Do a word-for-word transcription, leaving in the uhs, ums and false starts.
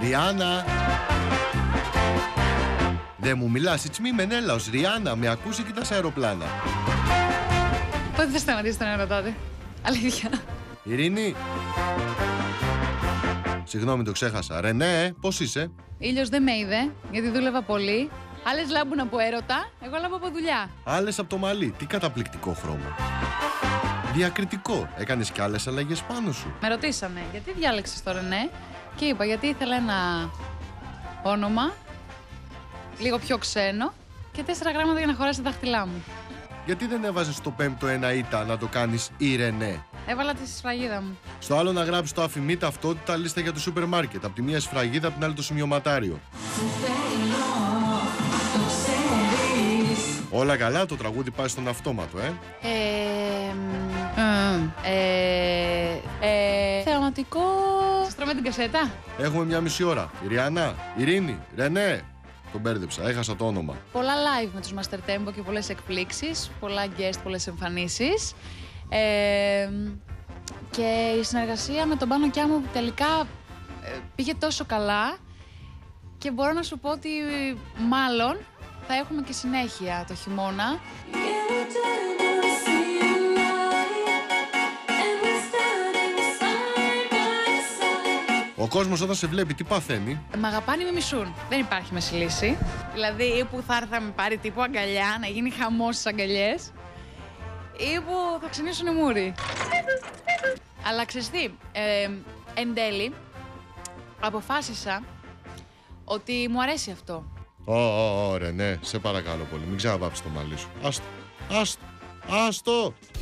Ριάννα. Δεν μου μιλάς, it's me Μενέλαος. Ριάννα, με ακούς εκεί στα αεροπλάνα? Πότε θα σταματήσει τον αέρα τότε? Αλήθεια. Ειρήνη. Συγγνώμη, το ξέχασα. Ρενέ, πώς είσαι? Ήλιος δεν με είδε, γιατί δούλευα πολύ. Άλλες λάμπουν από έρωτα, εγώ λάμπω από δουλειά. Άλλες από το μαλλί. Τι καταπληκτικό χρώμα. Διακριτικό. Έκανες κι άλλες αλλαγές πάνω σου? Με ρωτήσανε γιατί διάλεξες το Ρενέ και είπα γιατί ήθελα ένα όνομα λίγο πιο ξένο και τέσσερα γράμματα για να χωράσει τα δάχτυλά μου. Γιατί δεν έβαζες στο πέμπτο ένα ήττα να το κάνεις η Ρενέ? Έβαλα τη σφραγίδα μου. Στο άλλο να γράψεις το αφημί, ταυτότητα, λίστα για το σούπερ μάρκετ. Από τη μία σφραγίδα, από την άλλη το σημειωματάριο. Όλα καλά, το τραγούδι πάει στον αυτόματο, ε. Ε, ε, ε, θεαματικό. Σας τρώμε την κασέτα. Έχουμε μια μισή ώρα. Η Ριάννα, Ειρήνη, Ρενέ. Τον μπέρδεψα, έχασα το όνομα. Πολλά live με τους Master Tempo και πολλές εκπλήξεις, πολλά guest, πολλές εμφανίσεις. Ε, και η συνεργασία με τον Πάνο Κιάμο τελικά ε, πήγε τόσο καλά και μπορώ να σου πω ότι μάλλον θα έχουμε και συνέχεια το χειμώνα. Ο κόσμος όταν σε βλέπει τι παθαίνει? Μ' αγαπάνε ή με μισούν. Δεν υπάρχει μέση λύση. Δηλαδή ή που θα έρθει να με πάρει τύπου αγκαλιά, να γίνει χαμός στις αγκαλιές, ή που θα ξυνήσουν οι μούροι. Αλλά ξέρεις τι, ε, εν τέλει αποφάσισα ότι μου αρέσει αυτό. Ω, ω, ω, Ρενέ, σε παρακαλώ πολύ, μην ξαναβάψεις το μαλλί σου. Άστο, άστο, άστο.